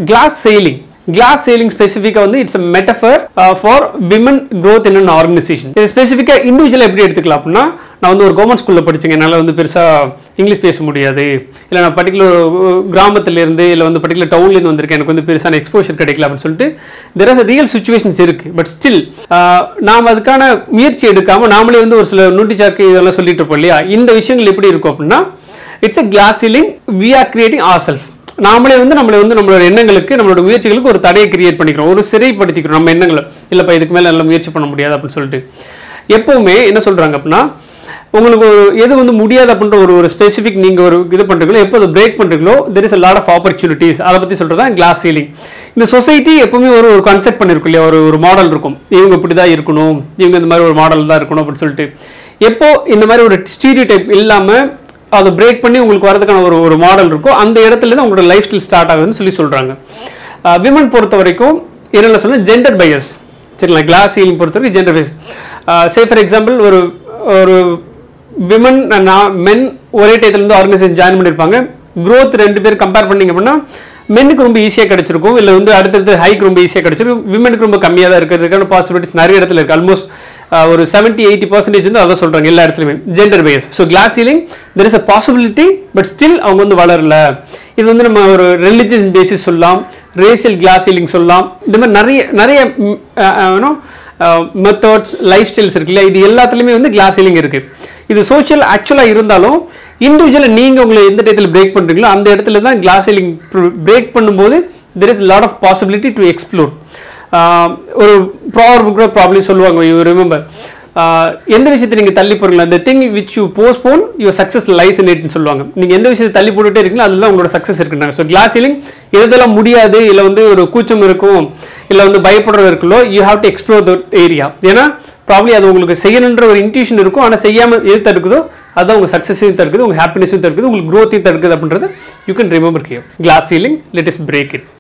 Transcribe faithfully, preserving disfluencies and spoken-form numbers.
glass ceiling. Glass ceiling specifically வந்து it's a metaphor uh, for women growth in an organization. இது ஸ்பெசிஃபிக்கா இண்டிவிஜுவலா எப்படி எடுத்துக்கலாம் அப்படின்னா, நான் வந்து ஒரு கவர்மெண்ட் ஸ்கூல்ல படிச்சேங்க, என்னால வந்து பெருசா இங்கிலீஷ் பேச முடியாது, இல்லை நான் பர்டிகுலர் கிராமத்துல இருந்து இல்லை வந்து பர்டிகுலர் டவுன்ல இருந்து வந்திருக்கேன், எனக்கு வந்து பெருசான எக்ஸ்போஷர் கிடைக்கல அப்படின்னு சொல்லிட்டு there are real situations இருக்கு. பட் ஸ்டில் நாம் அதுக்கான முயற்சி எடுக்காம நாமளே வந்து ஒரு சில நூட்டிச்சாக்கு இதெல்லாம் சொல்லிட்டு இருப்போம் இல்லையா, இந்த விஷயங்கள் எப்படி இருக்கும் அப்படின்னா, it's a glass ceiling we are creating ourselves. நாமளே வந்து நம்மளை வந்து நம்மளோட எண்ணங்களுக்கு நம்மளோட முயற்சிகளுக்கு ஒரு தடையை கிரியேட் பண்ணிக்கிறோம், ஒரு சிறைப்படுத்திக்கிறோம் நம்ம எண்ணங்களை. இல்லைப்பா இதுக்கு மேலே நல்லா முயற்சி பண்ண முடியாது அப்படின்னு சொல்லிட்டு எப்போவுமே என்ன சொல்கிறாங்க அப்படின்னா, உங்களுக்கு ஒரு எது வந்து முடியாது அப்படின்ற ஒரு ஒரு ஸ்பெசிஃபிக் நீங்கள் ஒரு இது பண்ணுறீங்களோ, எப்போ அதை பிரேக் பண்ணுறீங்களோ there is a lot of opportunities. அதை பற்றி சொல்கிறது தான் கிளாஸ் சீலிங். இந்த சொசைட்டி எப்பவுமே ஒரு ஒரு கான்செப்ட் பண்ணியிருக்கும் இல்லையா, ஒரு ஒரு மாடல் இருக்கும், இவங்க இப்படி தான் இருக்கணும், இவங்க இந்த மாதிரி ஒரு மாடல் தான் இருக்கணும் அப்படின்னு சொல்லிட்டு. எப்போ இந்த மாதிரி ஒரு ஸ்டீரியோடைப் இல்லாமல் அதை பிரேக் பண்ணி உங்களுக்கு வரதுக்கான ஒரு ஒரு மாடல் இருக்கும், அந்த இடத்துல தான் உங்களோட லைஃப் ஸ்டைல் ஸ்டார்ட் ஆகுதுன்னு சொல்லி சொல்கிறாங்க. விமன் பொறுத்த வரைக்கும் என்னென்ன சொன்னால் ஜெண்டர் பையஸ், சரிங்களா. கிளாஸ் சீலிங் பொறுத்த வரைக்கும் gender bias. Say for example ஒரு ஒரு விமன் மென் ஒரே டயத்துலேருந்து ஆர்கனைசேஷன் ஜாயின் பண்ணியிருப்பாங்க. க்ரோத் ரெண்டு பேர் கம்பேர் பண்ணிங்க அப்படின்னா மென்னுக்கு ரொம்ப ஈஸியாக கிடச்சிருக்கும், இல்லை வந்து அடுத்தடுத்து ஹைக் ரொம்ப ஈஸியாக கிடச்சிருக்கும். விமனுக்கு ரொம்ப கம்மியாக தான் இருக்கிறதுக்கான பாசிபிலிட்டிஸ் நிறைய இடத்துல இருக்குது. ஆல்மோஸ்ட் ஒரு செவன்ட்டி எயிட்டி பர்சன்டேஜ் வந்து அதை சொல்கிறாங்க எல்லா இடத்துலையுமே gender bias. So glass ceiling there is a possibility, but still அவங்க வந்து வளரல. இது வந்து நம்ம ஒரு ரிலிஜியஸ் பேசிஸ் சொல்லலாம், ரேசியல் கிளாஸ் சீலிங் சொல்லலாம். இந்த மாதிரி நிறைய நிறைய மெத்தட்ஸ் லைஃப் ஸ்டைல்ஸ் இருக்கு இல்லையா, இது எல்லாத்துலேயுமே வந்து கிளாஸ் சீலிங் இருக்குது. இது சோஷியல் ஆக்சுவலாக இருந்தாலும் இண்டிவிஜுவலாக நீங்கள் உங்களை எந்த இடத்துல பிரேக் பண்ணுறீங்களோ அந்த இடத்துல தான் கிளாஸ் சீலிங் பிரேக் பண்ணும்போது there is lot of possibility to explore. ஒரு ப்ராப்ளம் கூட ப்ராப்ளம் சொல்லுவாங்க, யூ ரிமெம்பர், எந்த விஷயத்தை நீங்கள் தள்ளி போடுறீங்களா, the thing which you postpone your success lies in it ன்னு சொல்லுவாங்க. நீங்கள் எந்த விஷயத்தை தள்ளி போட்டுட்டே இருக்கீங்களோ அதுதான் உங்களோட சக்ஸஸ் இருக்குன்னாங்க. ஸோ கிளாஸ் சீலிங் எதெல்லாம் முடியாது, இல்லை வந்து ஒரு கூச்சம் இருக்கும், இல்லை வந்து பயப்படுறது இருக்குல்லோ, you have to explore that area. ஏன்னா ப்ராப்ளி அது உங்களுக்கு செய்யணுன்ற ஒரு இன்ட்யூஷன் இருக்கும், ஆனால் செய்யாமல் எது தடுக்குதோ அதுதான் உங்கள் சக்ஸஸையும் தடுக்குது, உங்கள் ஹாப்பினஸையும் தடுக்குது, உங்களுக்கு க்ரோத்தையும் தடுக்குது அப்படின்றது you can remember gear. Glass ceiling, let us break it.